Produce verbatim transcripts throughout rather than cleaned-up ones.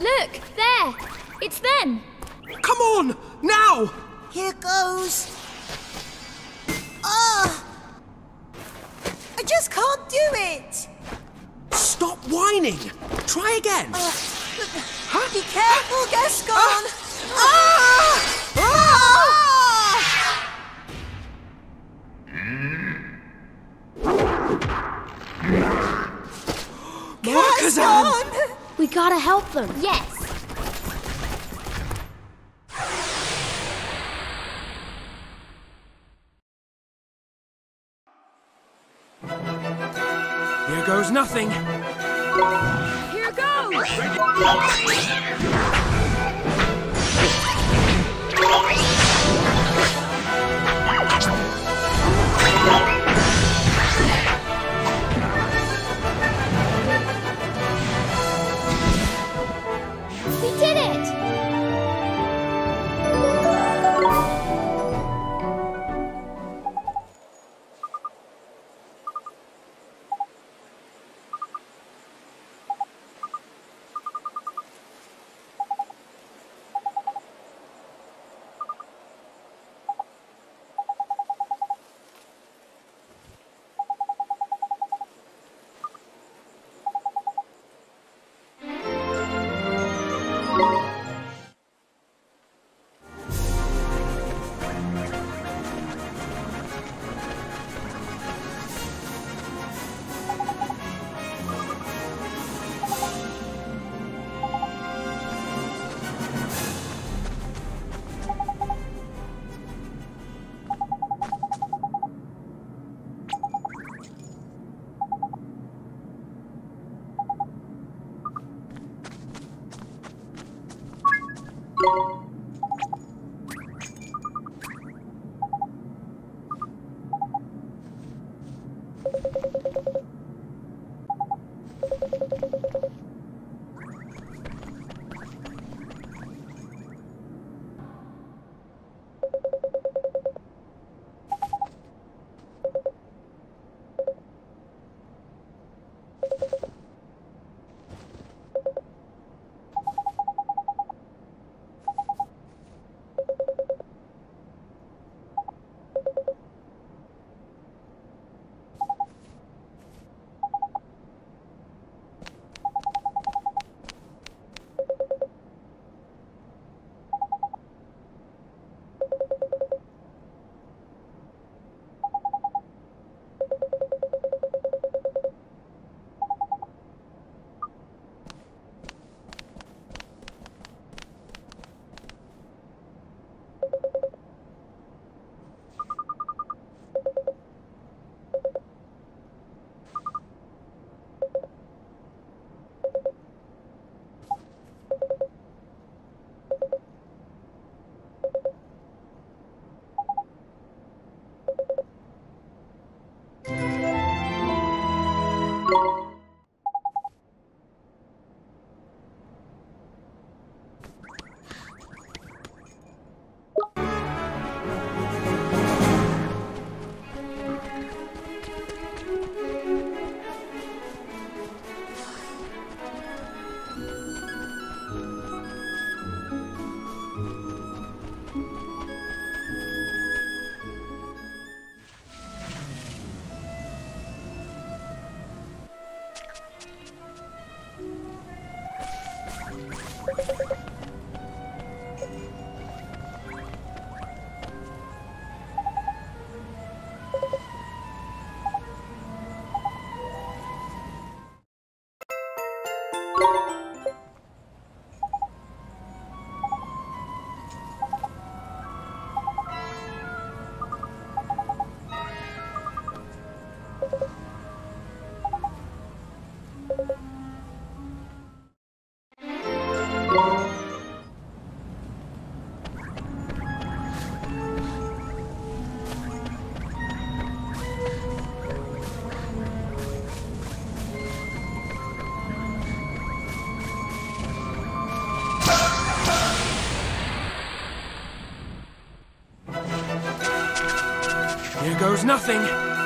Look, there! It's them! Come on! Now! Here goes. Ah! I just can't do it! Stop whining! Try again! Uh, huh? Be careful, Gascon! Ah! Ah! Ah! Markazan! We gotta help them. Yes. Here goes nothing. Here goes! We did it! Here goes nothing.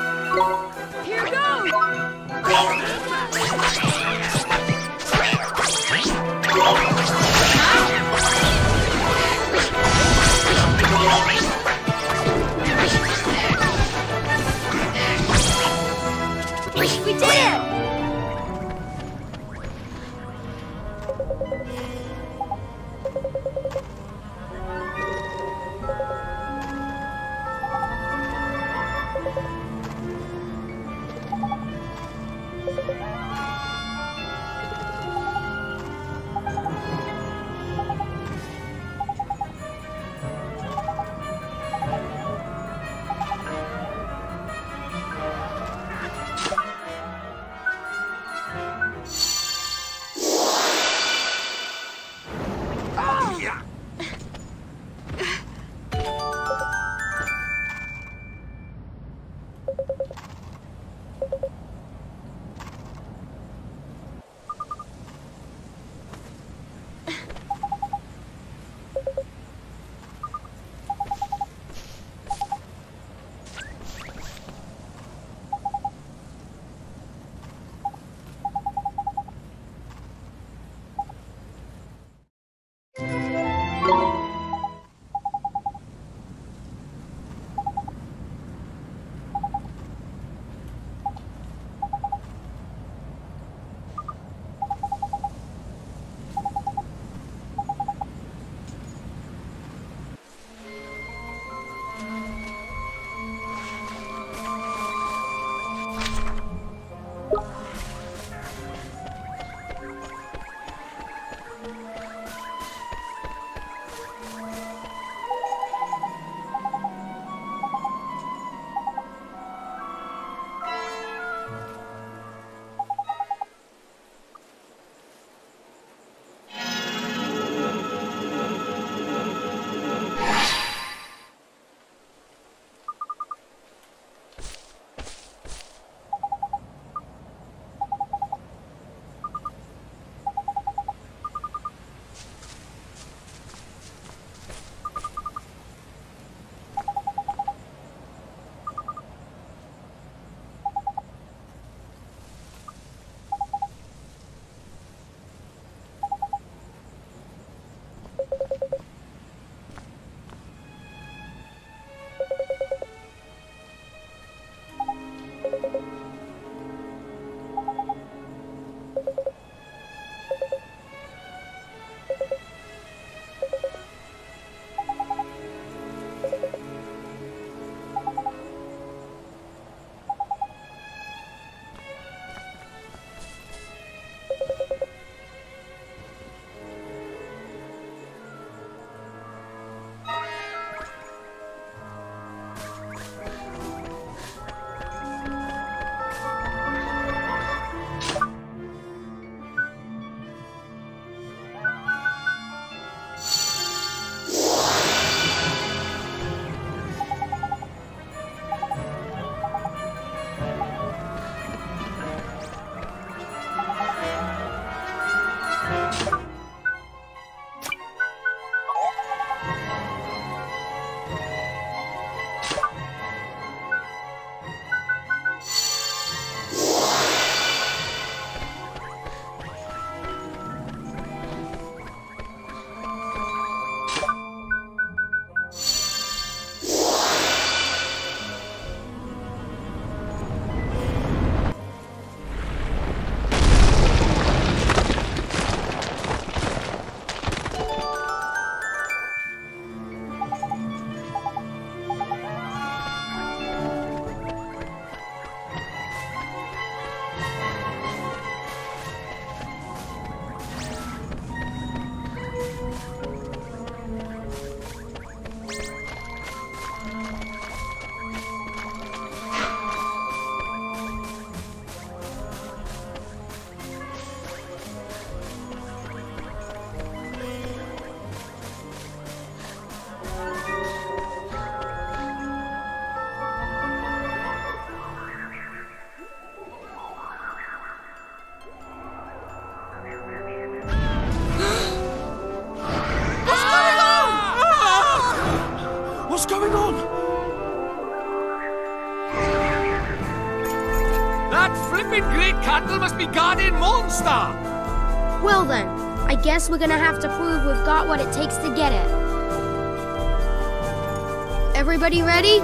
Here goes! We did it! That flippin' great candle must be guardian monster! Well then, I guess we're gonna have to prove we've got what it takes to get it. Everybody ready?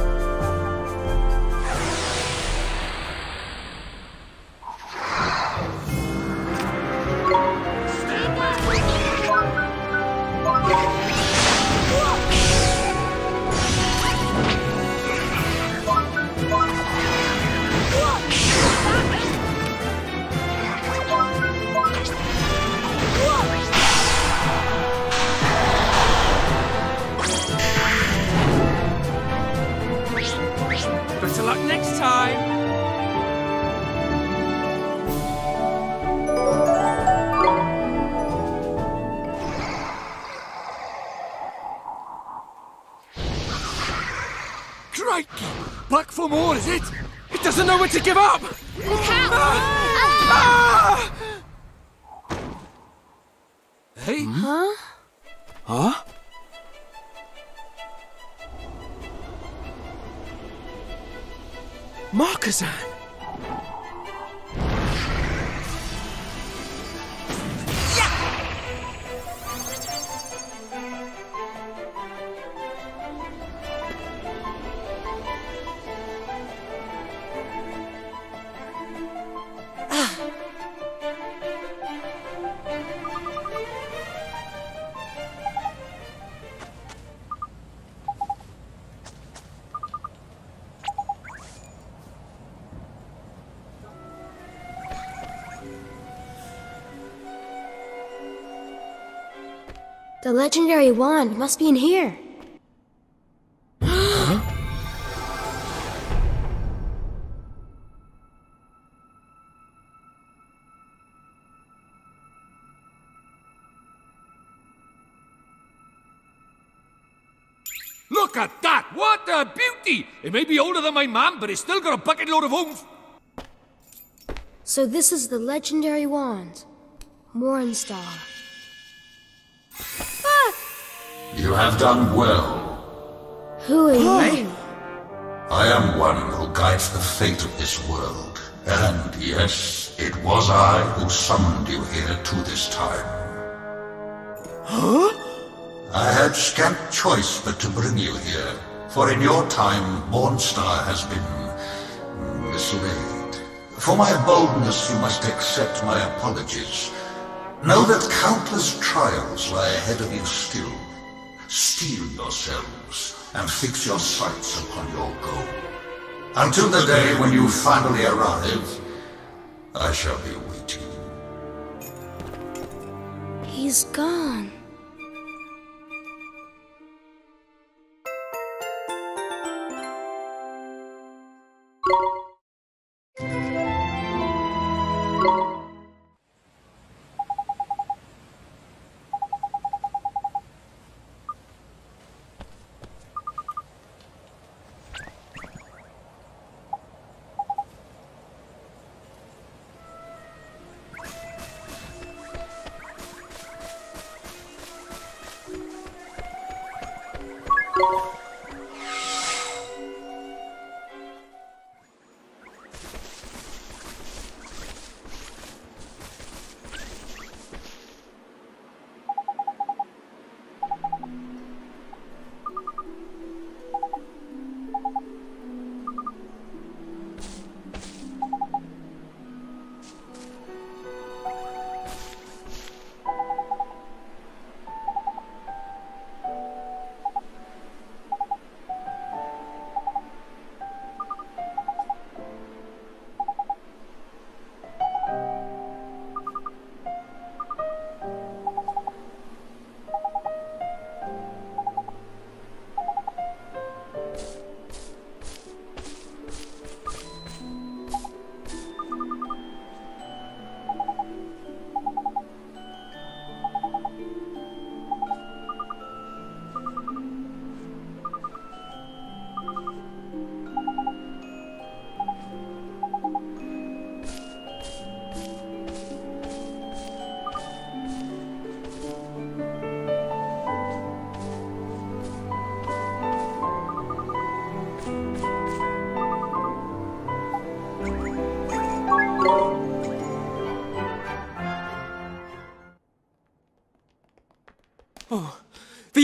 Better luck next time. Crikey! Back for more, is it? It doesn't know when to give up! Look out! Ah! Hey? Huh? Huh? Markazan! The legendary wand must be in here. Look at that! What a beauty! It may be older than my mum, but it's still got a bucket load of oomph. So this is the legendary wand. Mornstar. Ah! You have done well. Who are you? I am one who guides the fate of this world. And yes, it was I who summoned you here to this time. Huh? I had scant choice but to bring you here, for in your time, Mornstar has been mislaid. For my boldness, you must accept my apologies. Know that countless trials lie ahead of you still. Steel yourselves and fix your sights upon your goal. Until the day when you finally arrive, I shall be waiting. He's gone.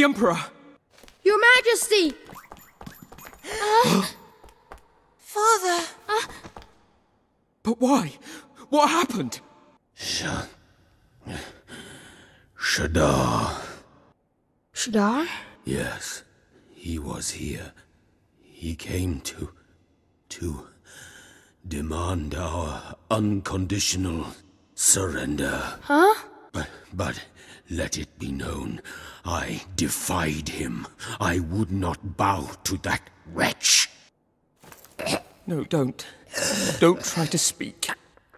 Emperor. Your Majesty! Father! But why? What happened? Shah... Shadar. Shadar? Yes, he was here. He came to... to... demand our unconditional surrender. Huh? But, but, let it be known, I defied him. I would not bow to that wretch. No, don't. Don't try to speak.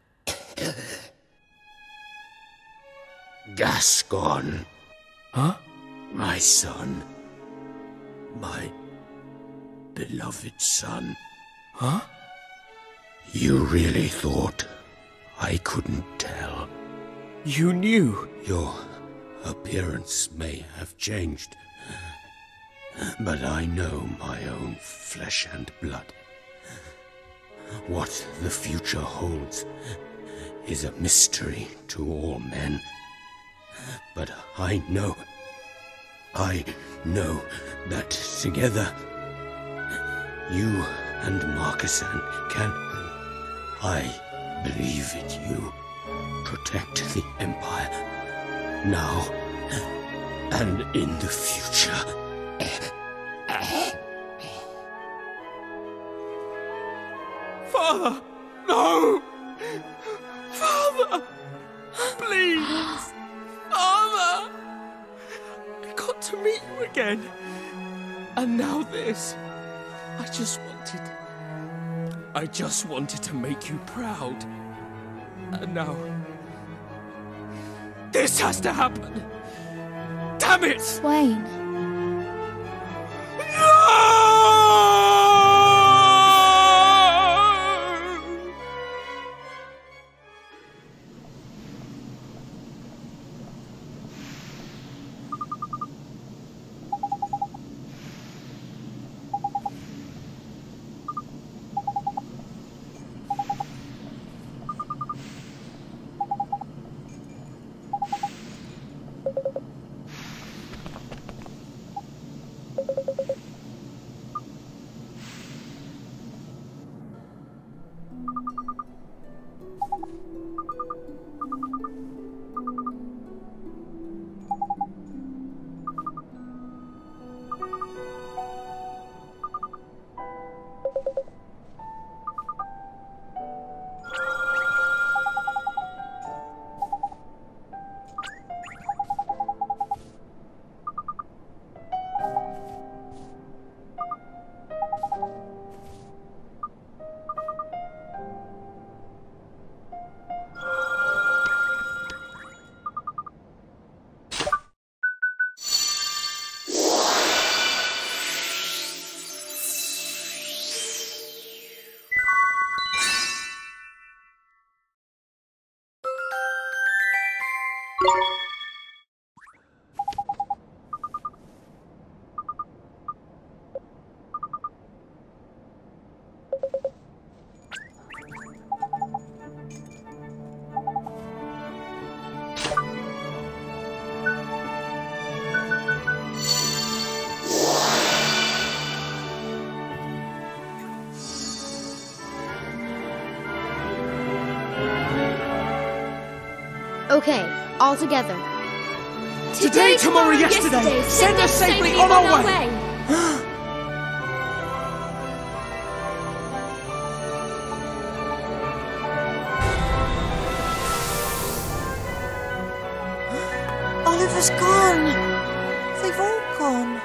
Gascon. Huh? My son. My beloved son. Huh? You really thought I couldn't tell? You knew? Your appearance may have changed, but I know my own flesh and blood. What the future holds is a mystery to all men. But I know, I know that together, you and Markesan can, I believe in you, protect the Empire, now and in the future. Father! No! Father! Please! Father! I got to meet you again. And now this. I just wanted... I just wanted to make you proud. And now... this has to happen! Damn it! Swain. Okay, all together. Today, tomorrow, yesterday, send us safely on our way! Oliver's gone. They've all gone.